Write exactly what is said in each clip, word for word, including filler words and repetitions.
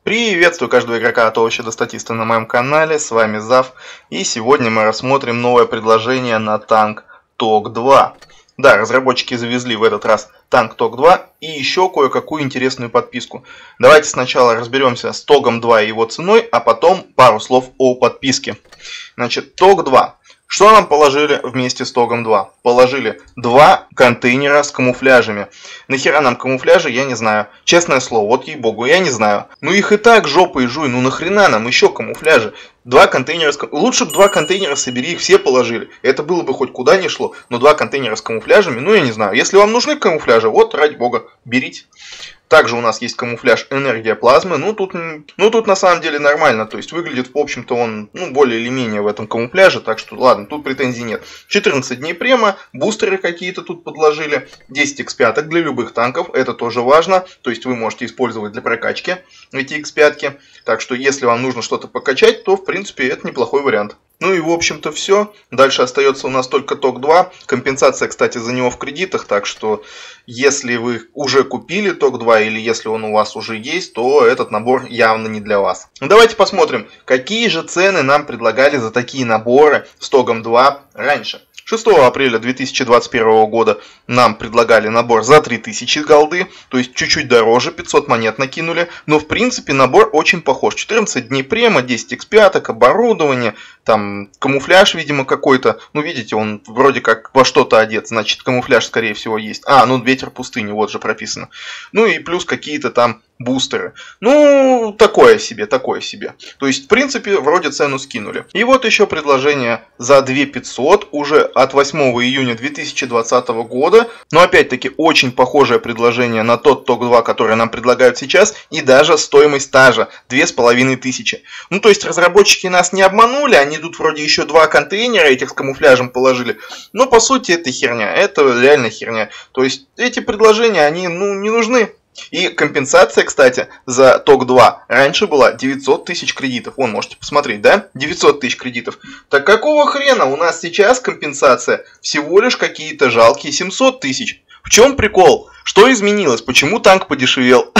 Приветствую каждого игрока от овоща до статиста на моем канале, с вами Зав, и сегодня мы рассмотрим новое предложение на танк Тог два. Да, разработчики завезли в этот раз танк Тог два и еще кое-какую интересную подписку. Давайте сначала разберемся с Тогом два и его ценой, а потом пару слов о подписке. Значит, Тог два. Что нам положили вместе с Тогом два? Положили два контейнера с камуфляжами. Нахера нам камуфляжи, я не знаю. Честное слово, вот ей-богу, я не знаю. Ну их и так жопой жуй, ну нахрена нам еще камуфляжи? Два контейнера с... Лучше бы два контейнера собери, их все положили. Это было бы хоть куда ни шло. Но два контейнера с камуфляжами, ну я не знаю. Если вам нужны камуфляжи, вот ради бога, берите. Также у нас есть камуфляж Энергия Плазмы. Ну тут, ну, тут на самом деле нормально. То есть выглядит, в общем-то, он ну, более или менее в этом камуфляже. Так что ладно, тут претензий нет. четырнадцать дней према. Бустеры какие-то тут подложили. десять икс пять для любых танков. Это тоже важно. То есть вы можете использовать для прокачки эти икс пять. Так что если вам нужно что-то покачать, то в принципе это неплохой вариант. Ну и в общем-то все. Дальше остается у нас только Тог два. Компенсация, кстати, за него в кредитах. Так что если вы уже купили Тог два или если он у вас уже есть, то этот набор явно не для вас. Давайте посмотрим, какие же цены нам предлагали за такие наборы с Тогом два раньше. шестого апреля две тысячи двадцать первого года нам предлагали набор за три тысячи голды, то есть чуть-чуть дороже, пятьсот монет накинули, но в принципе набор очень похож. четырнадцать дней према, десять икс пять, оборудование, там камуфляж, видимо, какой-то. Ну, видите, он вроде как во что-то одет, значит камуфляж скорее всего есть. А, ну ветер пустыни, вот же прописано. Ну и плюс какие-то там бустеры. Ну, такое себе, такое себе. То есть, в принципе, вроде цену скинули. И вот еще предложение за две тысячи пятьсот уже от восьмого июня две тысячи двадцатого года. Но опять-таки очень похожее предложение на тот Тог два, который нам предлагают сейчас. И даже стоимость стажа две с половиной тысячи. Ну, то есть, разработчики нас не обманули. Они тут вроде еще два контейнера этих с камуфляжем положили. Но по сути это херня. Это реально херня. То есть, эти предложения, они ну не нужны. И компенсация, кстати, за Тог два раньше была девятьсот тысяч кредитов. Вон, можете посмотреть, да? девятьсот тысяч кредитов. Так какого хрена у нас сейчас компенсация всего лишь какие-то жалкие семьсот тысяч? В чем прикол? Что изменилось? Почему танк подешевел?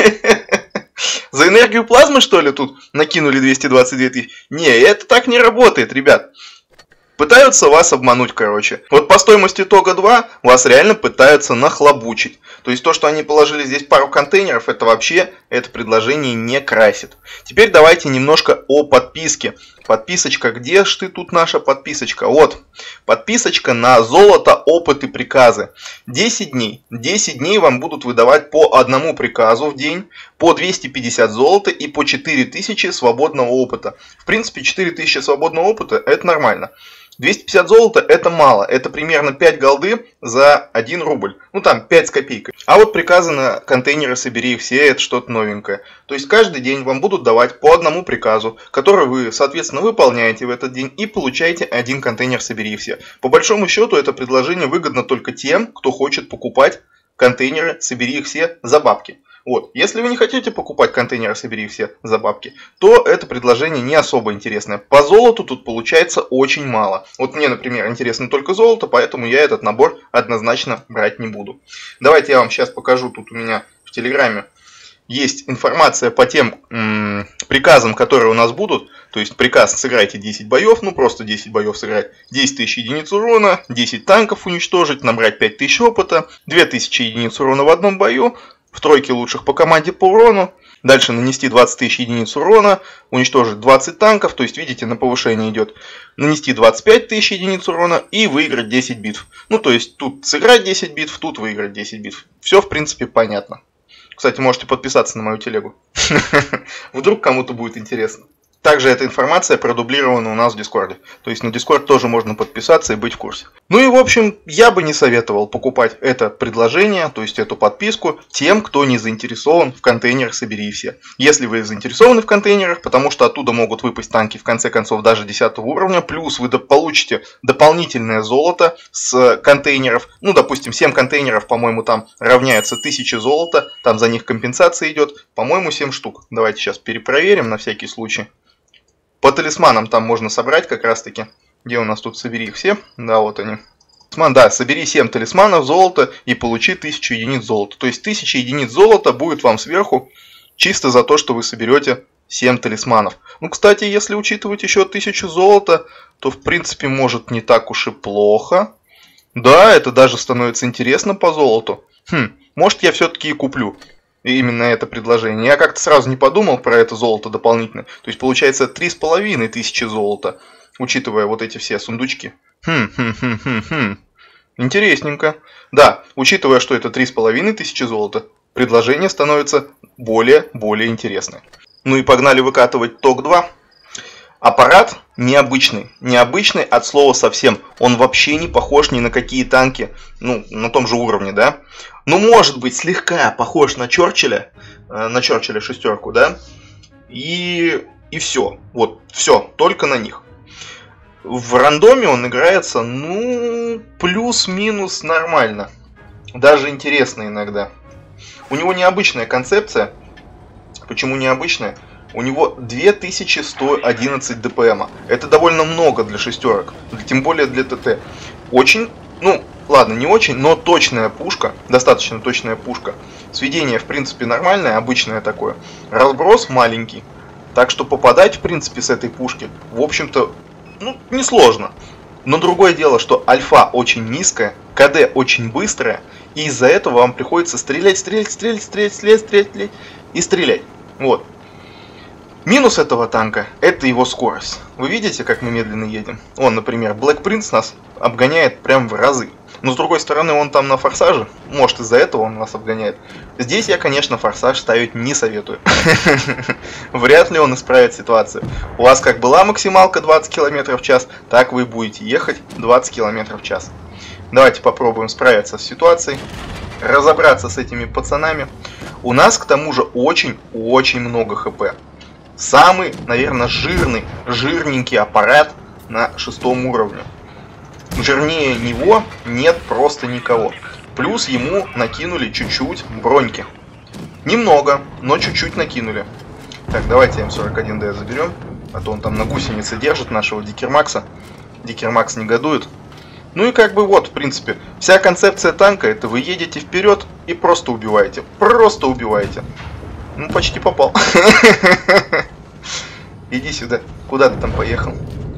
За энергию плазмы, что ли, тут накинули двести двадцать две тысячи? Не, это так не работает, ребят. Пытаются вас обмануть, короче. Вот по стоимости Тога два вас реально пытаются нахлобучить. То есть то, что они положили здесь пару контейнеров, это вообще это предложение не красит. Теперь давайте немножко о подписке. Подписочка, где ж ты тут наша подписочка? Вот, подписочка на золото, опыт и приказы. десять дней. десять дней вам будут выдавать по одному приказу в день, по двести пятьдесят золота и по четыре тысячи свободного опыта. В принципе, четыре тысячи свободного опыта это нормально. двести пятьдесят золота это мало, это примерно пять голды за один рубль, ну там пять с копейкой. А вот приказы на контейнеры собери все, это что-то новенькое. То есть каждый день вам будут давать по одному приказу, который вы, соответственно, выполняете в этот день и получаете один контейнер собери все. По большому счету это предложение выгодно только тем, кто хочет покупать контейнеры собери их все за бабки. Вот. Если вы не хотите покупать контейнеры собери все за бабки, то это предложение не особо интересное. По золоту тут получается очень мало. Вот мне, например, интересно только золото, поэтому я этот набор однозначно брать не буду. Давайте я вам сейчас покажу. Тут у меня в Телеграме есть информация по тем м- приказам, которые у нас будут. То есть приказ сыграйте десять боев, ну просто десять боев сыграть, десять тысяч единиц урона, десять танков уничтожить, набрать пять тысяч опыта, две тысячи единиц урона в одном бою, в тройке лучших по команде по урону. Дальше нанести двадцать тысяч единиц урона, уничтожить двадцать танков, то есть видите, на повышение идет. Нанести двадцать пять тысяч единиц урона и выиграть десять битв. Ну то есть тут сыграть десять битв, тут выиграть десять битв. Все в принципе понятно. Кстати, можете подписаться на мою телегу. Вдруг кому-то будет интересно. Также эта информация продублирована у нас в Дискорде. То есть на Дискорд тоже можно подписаться и быть в курсе. Ну и в общем, я бы не советовал покупать это предложение, то есть эту подписку, тем, кто не заинтересован в контейнерах собери все. Если вы заинтересованы в контейнерах, потому что оттуда могут выпасть танки в конце концов даже десятого уровня, плюс вы получите дополнительное золото с контейнеров. Ну, допустим, семь контейнеров, по-моему, там равняется тысяче золота, там за них компенсация идет, по-моему, семь штук. Давайте сейчас перепроверим на всякий случай. По талисманам там можно собрать как раз таки. Где у нас тут собери их все? Да, вот они. Да, собери семь талисманов золота и получи тысячу единиц золота. То есть тысяча единиц золота будет вам сверху чисто за то, что вы соберете семь талисманов. Ну, кстати, если учитывать еще тысячу золота, то в принципе может не так уж и плохо. Да, это даже становится интересно по золоту. Хм, может я все-таки и куплю именно это предложение. Я как-то сразу не подумал про это золото дополнительно. То есть получается три с половиной тысячи золота, учитывая вот эти все сундучки. Хм, хм, хм, хм, хм. Интересненько. Да, учитывая, что это три с половиной тысячи золота, предложение становится более-более интересное. Ну и погнали выкатывать ток два. Аппарат необычный. Необычный от слова совсем. Он вообще не похож ни на какие танки, ну, на том же уровне, да. Ну, может быть, слегка похож на Черчилля, на Черчилля шестерку, да. И, и все. Вот, все, только на них. В рандоме он играется, ну, плюс-минус нормально. Даже интересно иногда. У него необычная концепция. Почему необычная? У него две тысячи сто одиннадцать ДПМа. Это довольно много для шестерок. Тем более для ТТ. Очень, ну, ладно, не очень, но точная пушка. Достаточно точная пушка. Сведение, в принципе, нормальное, обычное такое. Разброс маленький. Так что попадать, в принципе, с этой пушки, в общем-то, ну, несложно. Но другое дело, что альфа очень низкая, КД очень быстрая. И из-за этого вам приходится стрелять, стрелять, стрелять, стрелять, стрелять, стрелять, стрелять и стрелять. Вот. Минус этого танка — это его скорость. Вы видите, как мы медленно едем? Он, например, Black Prince нас обгоняет прям в разы. Но с другой стороны, он там на форсаже. Может, из-за этого он нас обгоняет. Здесь я, конечно, форсаж ставить не советую. Вряд ли он исправит ситуацию. У вас как была максималка двадцать километров в час, так вы будете ехать двадцать километров в час. Давайте попробуем справиться с ситуацией. Разобраться с этими пацанами. У нас, к тому же, очень-очень много хп. Самый, наверное, жирный, жирненький аппарат на шестом уровне. Жирнее него нет просто никого. Плюс ему накинули чуть-чуть броньки. Немного, но чуть-чуть накинули. Так, давайте эм сорок один дэ заберем. А то он там на гусенице держит нашего Дикермакса. Дикермакс негодует. Ну и как бы вот, в принципе, вся концепция танка — это вы едете вперед и просто убиваете. Просто убиваете. Ну, почти попал. Иди сюда. Куда ты там поехал?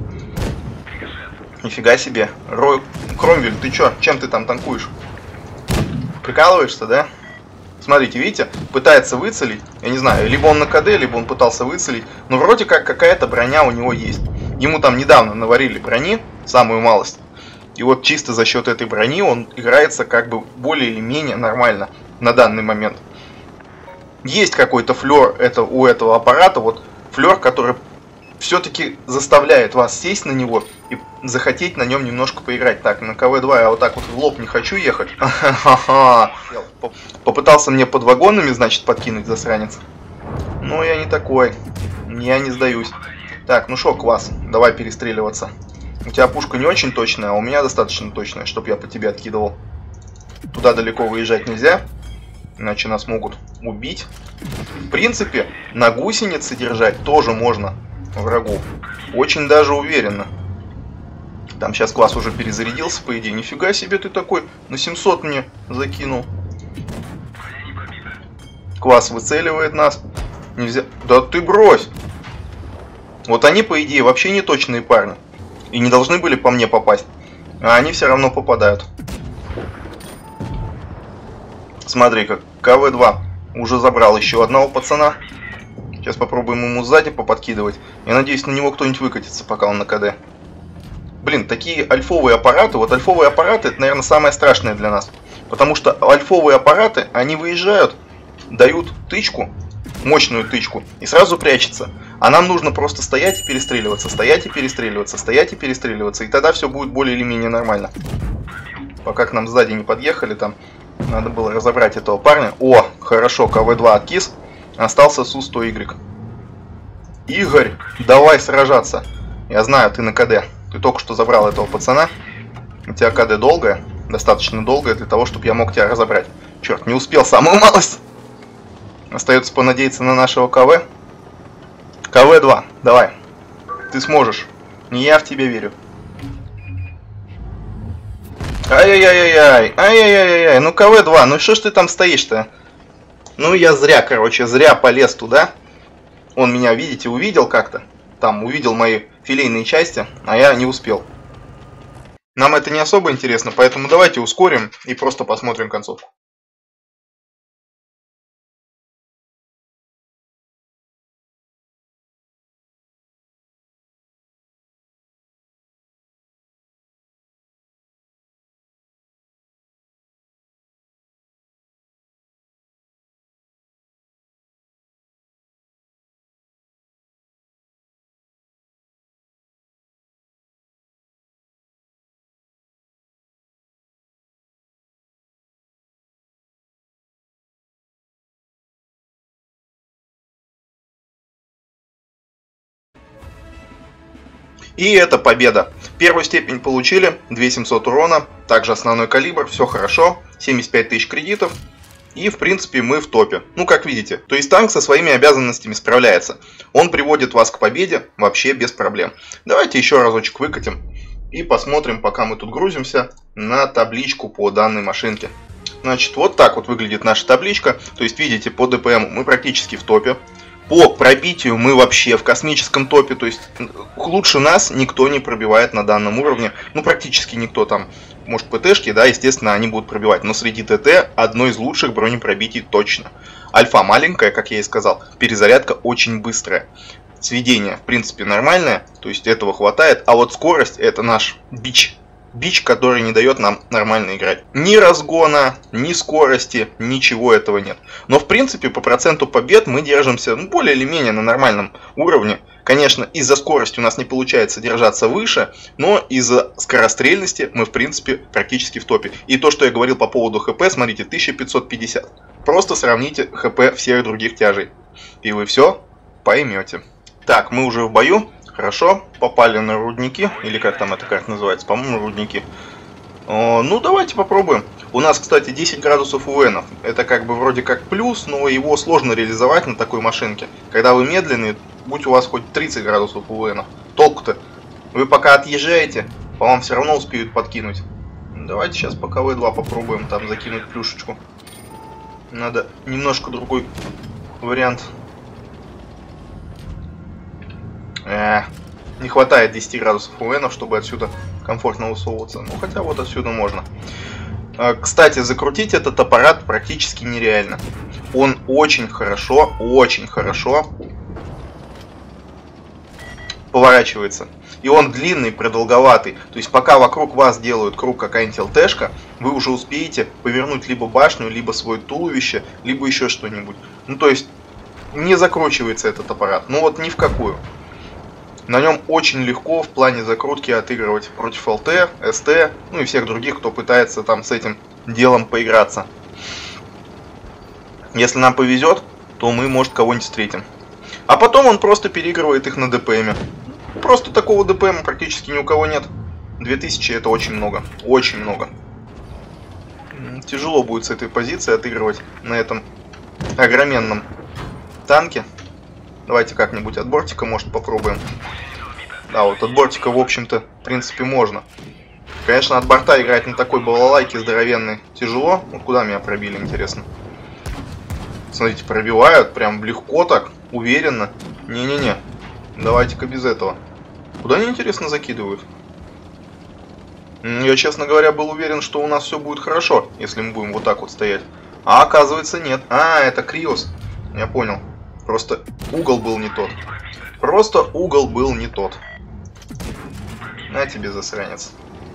Нифига себе. Рой... Кромвель, ты чё? Чем ты там танкуешь? Прикалываешься, да? Смотрите, видите? Пытается выцелить. Я не знаю, либо он на КД, либо он пытался выцелить. Но вроде как какая-то броня у него есть. Ему там недавно наварили брони, самую малость. И вот чисто за счет этой брони он играется как бы более или менее нормально на данный момент. Есть какой-то флер это, у этого аппарата, вот флер, который все-таки заставляет вас сесть на него и захотеть на нем немножко поиграть. Так, на ка вэ два я вот так вот в лоб не хочу ехать. Попытался мне под вагонами, значит, подкинуть, засранец. Но я не такой. Я не сдаюсь. Так, ну шо, Квас, давай перестреливаться. У тебя пушка не очень точная, а у меня достаточно точная, чтобы я по тебе откидывал. Туда далеко выезжать нельзя, иначе нас могут убить. В принципе, на гусенице держать тоже можно врагов. Очень даже уверенно. Там сейчас Квас уже перезарядился, по идее. Нифига себе ты такой, на семьсот мне закинул. Квас выцеливает нас. Нельзя... Да ты брось! Вот они, по идее, вообще не точные парни. И не должны были по мне попасть. А они все равно попадают. Смотри, как ка вэ два уже забрал еще одного пацана. Сейчас попробуем ему сзади поподкидывать. Я надеюсь, на него кто-нибудь выкатится, пока он на ка дэ. Блин, такие альфовые аппараты. Вот альфовые аппараты — это, наверное, самое страшное для нас. Потому что альфовые аппараты, они выезжают, дают тычку, мощную тычку, и сразу прячется. А нам нужно просто стоять и перестреливаться, стоять и перестреливаться, стоять и перестреливаться. И тогда все будет более или менее нормально. Пока к нам сзади не подъехали, там надо было разобрать этого парня. О, хорошо, ка вэ два откис. Остался су сто игрек. Игорь, давай сражаться. Я знаю, ты на ка дэ. Ты только что забрал этого пацана. У тебя ка дэ долгая, достаточно долгая для того, чтобы я мог тебя разобрать. Черт, не успел самую малость. Остается понадеяться на нашего ка вэ. ка вэ два, давай. Ты сможешь. Не я в тебя верю. Ай-яй-яй-яй. Ай-яй-яй-яй. Ну ка вэ два, ну что ж ты там стоишь-то? Ну, я зря, короче, зря полез туда. Он меня, видите, увидел как-то. Там увидел мои филейные части, а я не успел. Нам это не особо интересно, поэтому давайте ускорим и просто посмотрим концовку. И это победа. Первую степень получили, две тысячи семьсот урона, также основной калибр, все хорошо, семьдесят пять тысяч кредитов. И в принципе мы в топе. Ну как видите, то есть танк со своими обязанностями справляется. Он приводит вас к победе вообще без проблем. Давайте еще разочек выкатим и посмотрим, пока мы тут грузимся, на табличку по данной машинке. Значит, вот так вот выглядит наша табличка. То есть видите, по ДПМ мы практически в топе. По пробитию мы вообще в космическом топе, то есть лучше нас никто не пробивает на данном уровне. Ну, практически никто там, может, ПТшки, да, естественно, они будут пробивать. Но среди ТТ одно из лучших бронепробитий точно. Альфа маленькая, как я и сказал, перезарядка очень быстрая. Сведение, в принципе, нормальное, то есть этого хватает. А вот скорость — это наш бич. Бич, который не дает нам нормально играть. Ни разгона, ни скорости, ничего этого нет. Но в принципе по проценту побед мы держимся ну, более или менее на нормальном уровне. Конечно, из-за скорости у нас не получается держаться выше, но из-за скорострельности мы в принципе практически в топе. И то, что я говорил по поводу ХП, смотрите, тысяча пятьсот пятьдесят. Просто сравните ХП всех других тяжей. И вы все поймете. Так, мы уже в бою. Хорошо, попали на рудники, или как там эта карта называется, по-моему, рудники. О, ну, давайте попробуем. У нас, кстати, десять градусов УНов. Это как бы вроде как плюс, но его сложно реализовать на такой машинке. Когда вы медленный, будь у вас хоть тридцать градусов УНов. Толку-то? Вы пока отъезжаете, по вам все равно успеют подкинуть. Давайте сейчас по КВ два попробуем там закинуть плюшечку. Надо немножко другой вариант. Э, не хватает десяти градусов УНов, чтобы отсюда комфортно высовываться. Ну, хотя вот отсюда можно. Э, кстати, закрутить этот аппарат практически нереально. Он очень хорошо, очень хорошо поворачивается. И он длинный, продолговатый. То есть, пока вокруг вас делают круг какая-нибудь ЛТшка, вы уже успеете повернуть либо башню, либо свое туловище, либо еще что-нибудь. Ну, то есть, не закручивается этот аппарат. Ну, вот ни в какую. На нем очень легко в плане закрутки отыгрывать против ЛТ, СТ, ну и всех других, кто пытается там с этим делом поиграться. Если нам повезет, то мы, может, кого-нибудь встретим. А потом он просто переигрывает их на ДПМе. Просто такого ДПМа практически ни у кого нет. две тысячи это очень много, очень много. Тяжело будет с этой позиции отыгрывать на этом огроменном танке. Давайте как-нибудь от бортика, может, попробуем. Да, вот от бортика, в общем-то, в принципе, можно. Конечно, от борта играть на такой балалайке здоровенной тяжело. Вот куда меня пробили, интересно. Смотрите, пробивают прям легко так, уверенно. Не-не-не, давайте-ка без этого. Куда они, интересно, закидывают? Я, честно говоря, был уверен, что у нас все будет хорошо, если мы будем вот так вот стоять. А оказывается, нет. А, это Криос. Я понял. Просто угол был не тот. Просто угол был не тот. На тебе, засранец.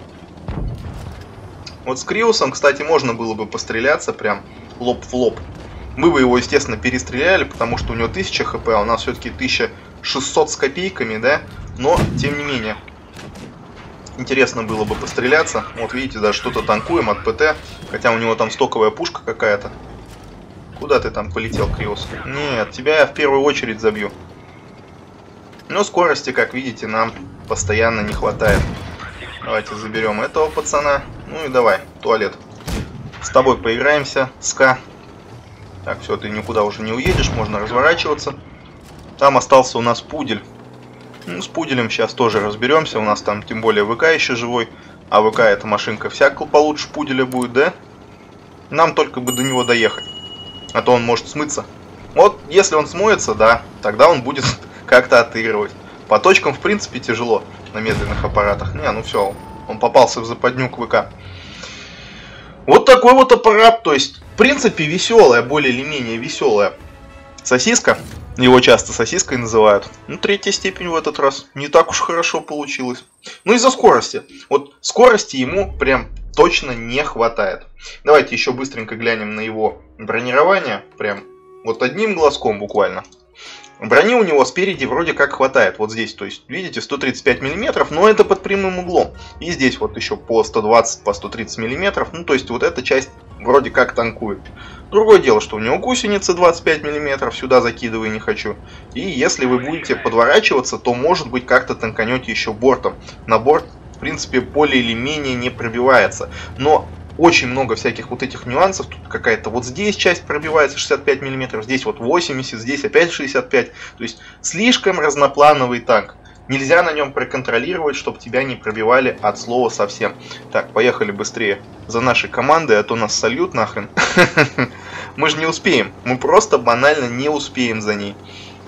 Вот с Криосом, кстати, можно было бы постреляться прям лоб в лоб. Мы бы его, естественно, перестреляли, потому что у него тысяча хп, а у нас все-таки тысяча шестьсот с копейками, да? Но, тем не менее, интересно было бы постреляться. Вот видите, даже что-то танкуем от ПТ, хотя у него там стоковая пушка какая-то. Куда ты там полетел, Криос? Нет, тебя я в первую очередь забью. Но скорости, как видите, нам постоянно не хватает. Давайте заберем этого пацана. Ну и давай, туалет. С тобой поиграемся, ска. Так, все, ты никуда уже не уедешь, можно разворачиваться. Там остался у нас пудель. Ну, с пуделем сейчас тоже разберемся. У нас там тем более ВК еще живой. А ВК эта машинка всяко получше пуделя будет, да? Нам только бы до него доехать. А то он может смыться. Вот, если он смоется, да, тогда он будет как-то отыгрывать. По точкам, в принципе, тяжело на медленных аппаратах. Не, ну все, он попался в западню КВК. Вот такой вот аппарат, то есть, в принципе, веселая, более или менее веселая сосиска. Его часто сосиской называют. Ну, третья степень в этот раз. Не так уж хорошо получилось. Ну, из-за скорости. Вот скорости ему прям точно не хватает. Давайте еще быстренько глянем на его бронирование. Прям вот одним глазком буквально. Брони у него спереди вроде как хватает. Вот здесь, то есть, видите, сто тридцать пять миллиметров, но это под прямым углом. И здесь вот еще по сто двадцать, по сто тридцать миллиметров. Ну, то есть, вот эта часть вроде как танкует. Другое дело, что у него гусеница двадцать пять миллиметров, сюда закидываю не хочу. И если вы будете подворачиваться, то, может быть, как-то танканете еще бортом. На борт, в принципе, более или менее не пробивается. Но очень много всяких вот этих нюансов. Тут какая-то вот здесь часть пробивается шестьдесят пять миллиметров, здесь вот восемьдесят, здесь опять шестьдесят пять. То есть слишком разноплановый танк. Нельзя на нем проконтролировать, чтобы тебя не пробивали от слова совсем. Так, поехали быстрее за нашей командой, а то нас сольют нахрен. Мы же не успеем. Мы просто банально не успеем за ней.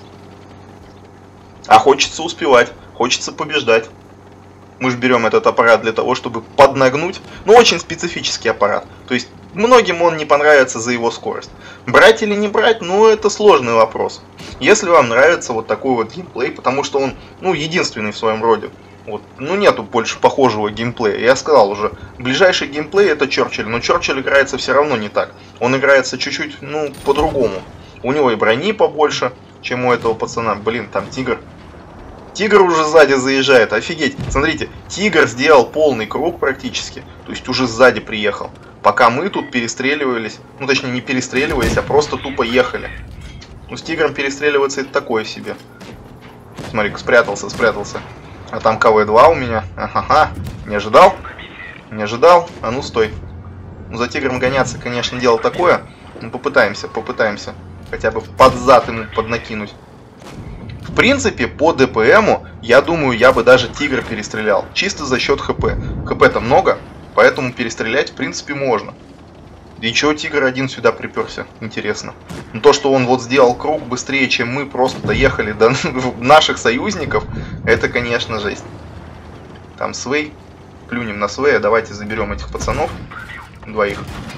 А хочется успевать, хочется побеждать. Мы же берем этот аппарат для того, чтобы поднагнуть. Ну, очень специфический аппарат. То есть, многим он не понравится за его скорость. Брать или не брать, ну, это сложный вопрос. Если вам нравится вот такой вот геймплей, потому что он, ну, единственный в своем роде. Вот, ну, нету больше похожего геймплея. Я сказал уже, ближайший геймплей это Черчилль. Но Черчилль играется все равно не так. Он играется чуть-чуть, ну, по-другому. У него и брони побольше, чем у этого пацана. Блин, там тигр. Тигр уже сзади заезжает, офигеть. Смотрите, тигр сделал полный круг практически. То есть уже сзади приехал. Пока мы тут перестреливались. Ну точнее не перестреливались, а просто тупо ехали. Ну с тигром перестреливаться это такое себе. Смотри-ка, спрятался, спрятался. А там ка вэ два у меня. Ага, не ожидал? Не ожидал? А ну стой. Ну за тигром гоняться, конечно, дело такое. Ну попытаемся, попытаемся. Хотя бы под зад ему поднакинуть. В принципе, по ДПМу, я думаю, я бы даже тигра перестрелял. Чисто за счет хп. хп-то много, поэтому перестрелять, в принципе, можно. И чего тигр один сюда приперся? Интересно. Но то, что он вот сделал круг быстрее, чем мы просто доехали до наших союзников, это, конечно, жесть. Там Свей. Плюнем на Свея. Давайте заберем этих пацанов. Двоих.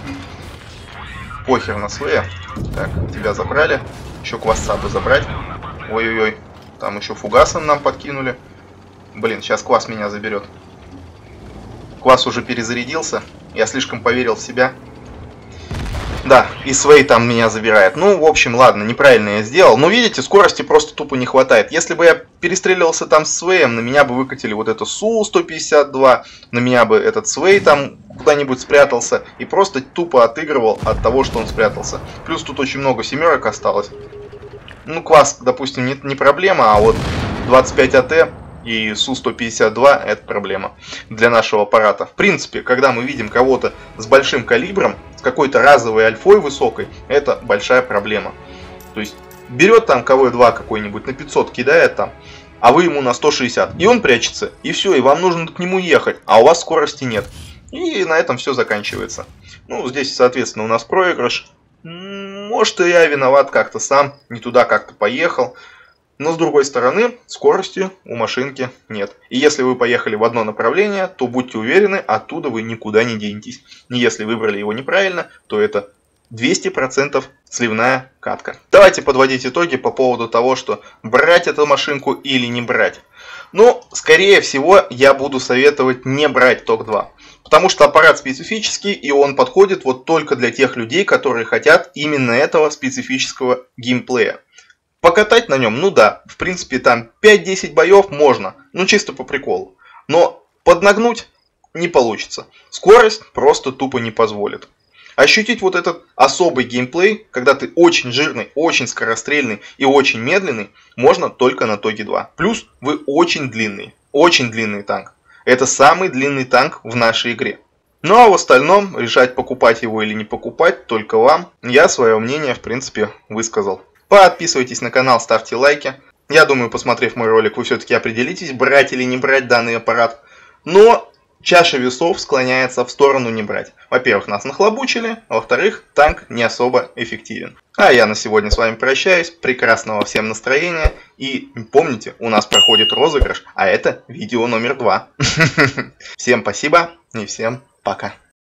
Похер на Свея. Так, тебя забрали. Еще квасца бы забрать. Ой-ой-ой, там еще фугасом нам подкинули. Блин, сейчас квас меня заберет. Квас уже перезарядился. Я слишком поверил в себя. Да, и Свей там меня забирает. Ну, в общем, ладно, неправильно я сделал. Но видите, скорости просто тупо не хватает. Если бы я перестреливался там с Свеем, на меня бы выкатили вот это Су сто пятьдесят два. На меня бы этот Свей там куда-нибудь спрятался. И просто тупо отыгрывал от того, что он спрятался. Плюс тут очень много семерок осталось. Ну, квас, допустим, не, не проблема, а вот двадцать пять а тэ и Су сто пятьдесят два это проблема для нашего аппарата. В принципе, когда мы видим кого-то с большим калибром, с какой-то разовой альфой высокой, это большая проблема. То есть, берет там ка вэ два какой-нибудь на пятьсот, кидает там, а вы ему на сто шестьдесят, и он прячется, и все, и вам нужно к нему ехать, а у вас скорости нет. И на этом все заканчивается. Ну, здесь, соответственно, у нас проигрыш. Может, и я виноват как-то сам, не туда как-то поехал. Но с другой стороны, скорости у машинки нет. И если вы поехали в одно направление, то будьте уверены, оттуда вы никуда не денетесь. И если выбрали его неправильно, то это двести процентов сливная катка. Давайте подводить итоги по поводу того, что брать эту машинку или не брать. Ну, скорее всего, я буду советовать не брать ток два. Потому что аппарат специфический, и он подходит вот только для тех людей, которые хотят именно этого специфического геймплея. Покатать на нем, ну да, в принципе там пять-десять боев можно, ну чисто по приколу. Но поднагнуть не получится. Скорость просто тупо не позволит. Ощутить вот этот особый геймплей, когда ты очень жирный, очень скорострельный и очень медленный, можно только на тоге два. Плюс вы очень длинный, очень длинный танк. Это самый длинный танк в нашей игре. Ну а в остальном, решать покупать его или не покупать, только вам. Я свое мнение в принципе высказал. Подписывайтесь на канал, ставьте лайки. Я думаю, посмотрев мой ролик, вы все-таки определитесь, брать или не брать данный аппарат. Но чаша весов склоняется в сторону не брать. Во-первых, нас нахлобучили, а во-вторых, танк не особо эффективен. А я на сегодня с вами прощаюсь, прекрасного всем настроения, и помните, у нас проходит розыгрыш, а это видео номер два. Всем спасибо и всем пока.